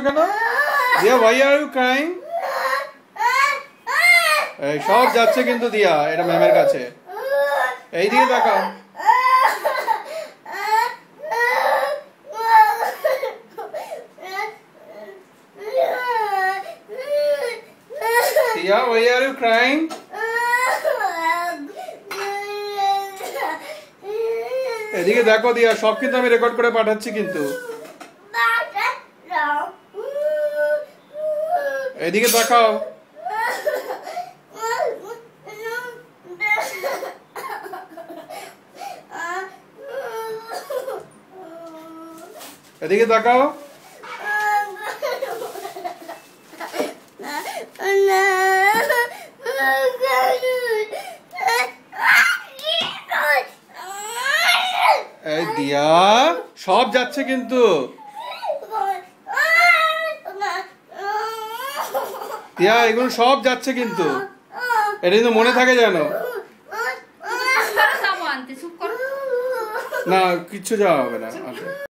কেন? দিয়া why are you crying? এই সব যাচ্ছে কিন্তু দিয়া এটা ম্যামের কাছে। এই দিকে তাকাও। দিয়া why are you crying? এদিকে দেখো দিয়া সব কিন্তু আমি রেকর্ড করে পাঠাচ্ছি কিন্তু। এদিকে তাকাও। এদিকে তাকাও। এই দিয়া সব যাচ্ছে কিন্তু। দিয়া এগুলো সব যাচ্ছে কিন্তু। এটা কিন্তু মনে থাকে জানো না, কিচ্ছু যাওয়া হবে না।